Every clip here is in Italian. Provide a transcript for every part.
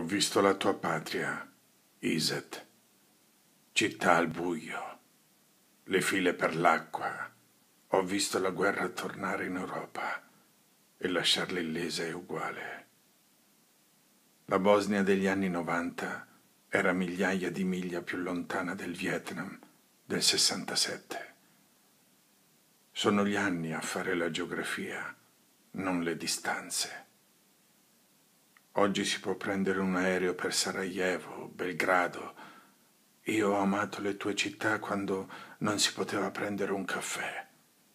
visto la tua patria, Iset, città al buio, le file per l'acqua. Ho visto la guerra tornare in Europa e lasciarla illesa e uguale. La Bosnia degli anni 90 era migliaia di miglia più lontana del Vietnam del 67. Sono gli anni a fare la geografia, non le distanze. Oggi si può prendere un aereo per Sarajevo, Belgrado. Io ho amato le tue città quando non si poteva prendere un caffè.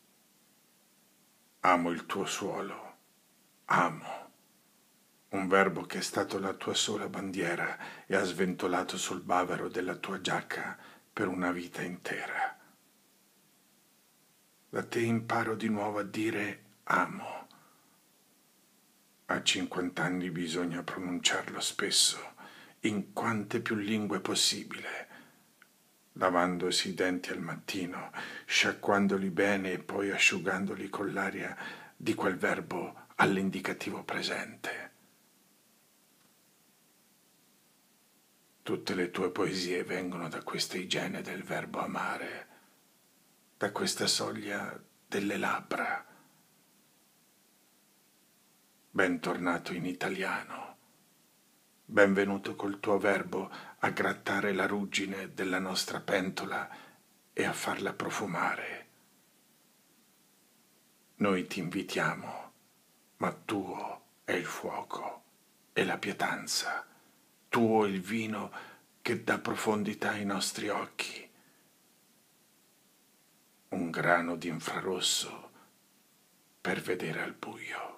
Amo il tuo suolo. Amo. Un verbo che è stato la tua sola bandiera e ha sventolato sul bavero della tua giacca per una vita intera. Da te imparo di nuovo a dire amo. A 50 anni bisogna pronunciarlo spesso, in quante più lingue possibile, lavandosi i denti al mattino, sciacquandoli bene e poi asciugandoli con l'aria di quel verbo all'indicativo presente. Tutte le tue poesie vengono da questa igiene del verbo amare, da questa soglia delle labbra. Bentornato in italiano. Benvenuto col tuo verbo a grattare la ruggine della nostra pentola e a farla profumare. Noi ti invitiamo, ma tuo è il fuoco e la pietanza, tuo il vino che dà profondità ai nostri occhi. Un grano di infrarosso per vedere al buio.